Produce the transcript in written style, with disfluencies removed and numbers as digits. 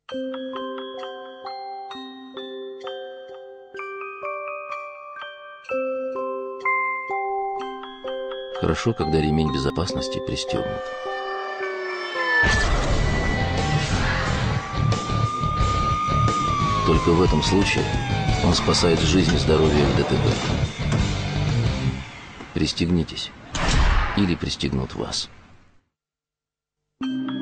Хорошо, когда ремень безопасности пристегнут. Только в этом случае он спасает жизнь и здоровье в ДТП. Пристегнитесь, или пристегнут вас.